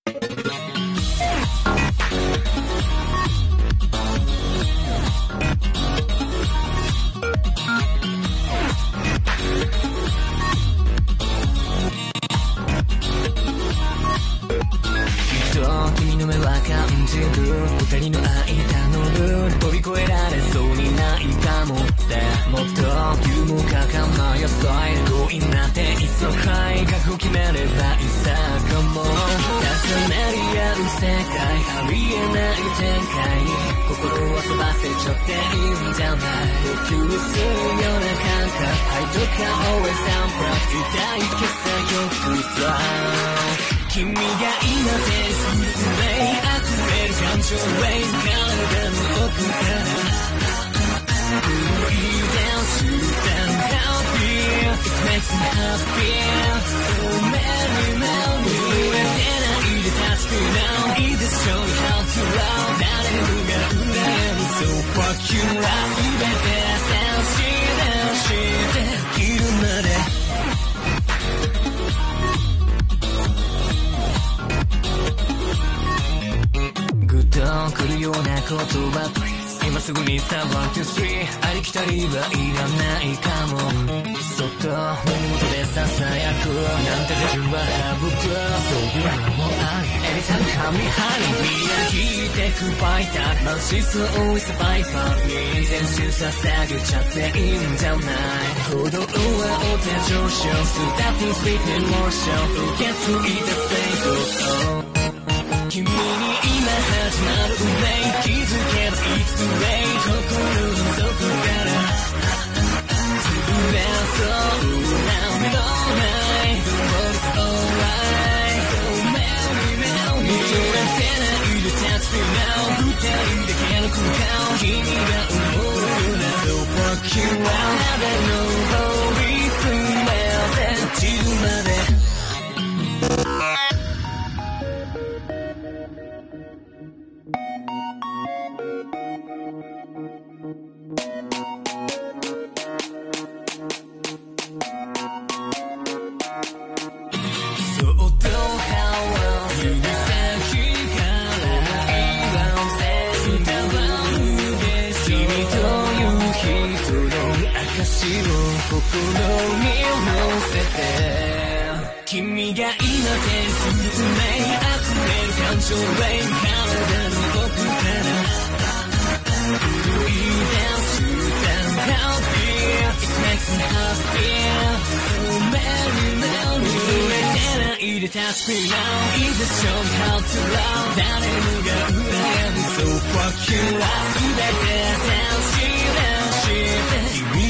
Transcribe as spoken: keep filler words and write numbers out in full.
君の目は感じる二人の間のルール飛び越えられそうにないかもってもっと勇猛果敢な野菜強引なテイストハイ覚悟決めればいいさかも重なり合う世界ありえない展開に心を遊ばせちゃっていいんじゃない呼吸するような感覚はいとか always I'm proud 痛いけさよくと君が今手にするプレイ溢れる感情ウェイ体の奥から動いてするたん Happy It makes me happy So many memories 忘れてないで確かな It just show you how to love 誰もが羨む So fuck you love 全て探して生きるまで来るような言葉今すぐにさワン、ツー、スリーありきたりはいらないかもそっと胸元でささやくなんてできるは省くそういうのもあり Anytime come me honey みんな聞いてくファイターマシス多いサバイバーに全集捧げちゃっていいんじゃない鼓動は大手上昇 Starting sweet emotion 受け継いだ成功君に今始まる運命気づけば It's too late 心の底から潰れそうな目の前 The world's alright So many memories 見とれてないで Touch me now 二人だけの空間君が思うような So fuck you out 誰の方に詰めて落ちるまで心に乗せて君が今手にする運命溢れる感情ウェイ体の奥から震い出すた Happy It makes me happy So many memories 忘れてないで Touch me now It just show me how to love 誰もが羨む So fuck you love 全て探し出して君